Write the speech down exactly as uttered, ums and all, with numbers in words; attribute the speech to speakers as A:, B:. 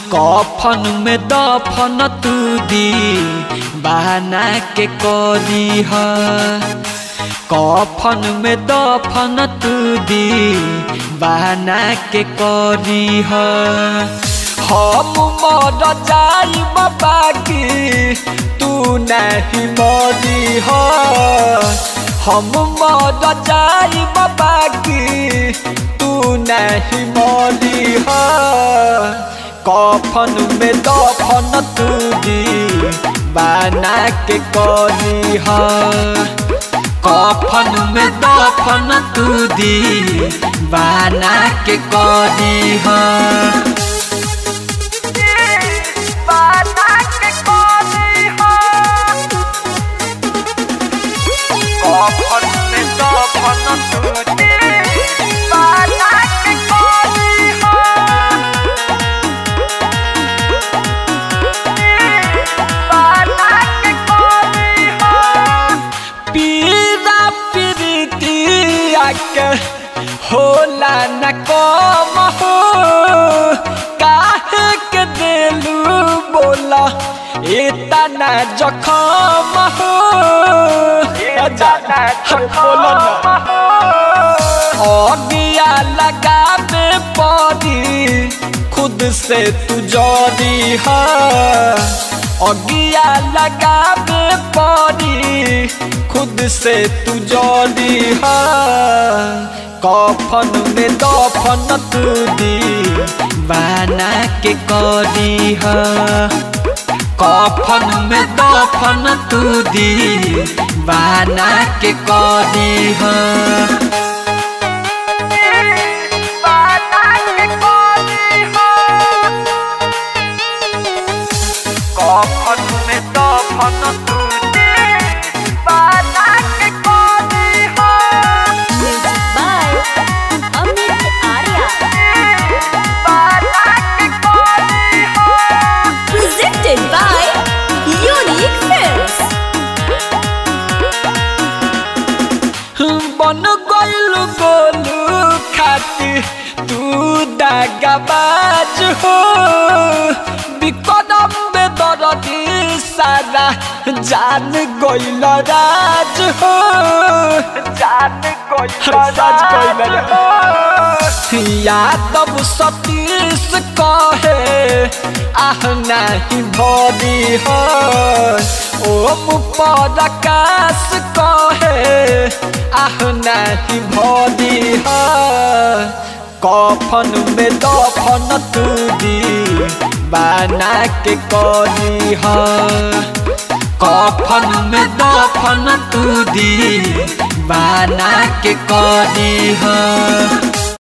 A: कफन में दफन तू दी बहाना के करी है। कफन में दफन तू दी बहाना के करी है। हम मर जाई बाकी तू नहीं मरी है। हम मर जाई बाकी तू नहीं मरी है। कफन में दफन तू दी बना के करी है। कफन में दफन तू दी बना के करी है। कफन में दफन तू दी बना के करी है। के होला न कम हो काहे के दिलू बोला इतना जखम हो। अगिया लगा में पड़ी खुद से तू जोड़ी है। अगिया लगा में पड़ी खुद से तू जोड़ी है। कफन में दफन तू दी बना के करी है। कफन में दफन तू दी बना के करी है। कफन में दफन तू दी बना के करी है।
B: Presented by Unique Films.
A: बन गइलू गोलू खाती तू दागबाज हो। बिकदम में दर्दी सारा जान गइल राज हो। जान गइल यादव सतीश कहे आह नहीं भरी है। ओम प्रकाश कहे आह नहीं भरी है। कफन में दफन तू दी बना के करी है। कफन में दफन तू दी बना के करी है।